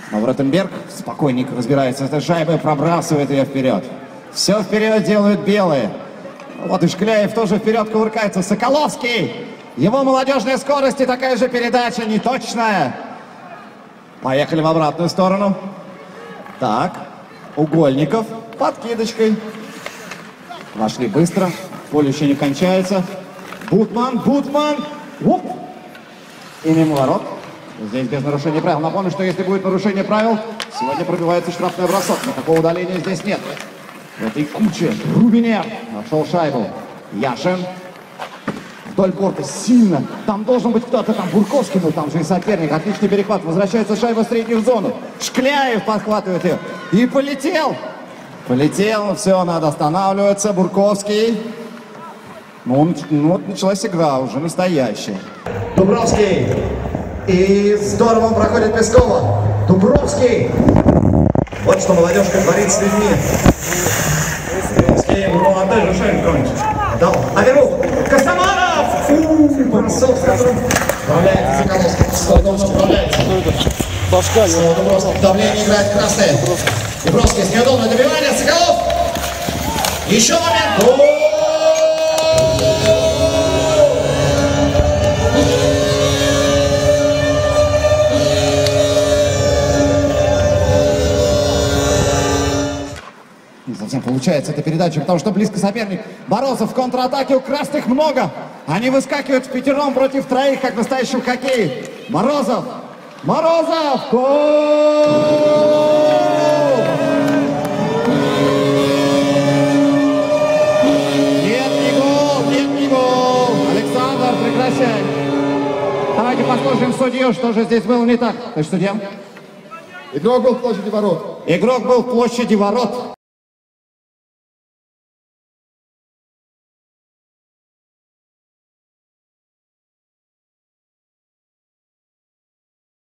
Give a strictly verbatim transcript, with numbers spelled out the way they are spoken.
Но Вротенберг спокойненько разбирается с этой шайбой, пробрасывает ее вперед. Все вперед делают белые. Вот и Шкляев тоже вперед кувыркается. Соколовский. Его молодежная скорость и такая же передача, неточная. Поехали в обратную сторону. Так, Угольников подкидочкой. Вошли быстро. Поле еще не кончается. Бутман, Бутман. Уп. И мимо ворот. Здесь без нарушения правил. Напомню, что если будет нарушение правил, сегодня пробивается штрафной бросок. Но такого удаления здесь нет. В этой куче Рубинер нашел шайбу. Яшин. Вдоль борта сильно. Там должен быть кто-то, там Бурковский, но там же и соперник. Отличный перехват. Возвращается шайба в среднюю зону. Шкляев подхватывает ее. И полетел. Полетел. Все, надо останавливаться. Бурковский. Ну, ну вот началась игра уже настоящая. Дубровский. И здорово он проходит Пескова. Дубровский. Вот что молодежка творит с людьми. Дубровский. Ну, отдай же шайбу какой-нибудь. Дал. Аверу. Костомаров. Бросок, с которым справляется Соколовский. Снова справляется. Башка. Снова Дубровский. Давление играет красное. Дубровский с неудобное добивание. Соколов. Еще момент. Не совсем получается эта передача, потому что близко соперник. Морозов в контратаке, у красных много. Они выскакивают в пятером против троих, как в настоящем хоккее. Морозов! Морозов! Гол! Нет, не гол! Нет, не гол! Александр, прекращай! Давайте послушаем судью, что же здесь было не так. То есть судья? Игрок был в площади ворот. Игрок был в площади ворот.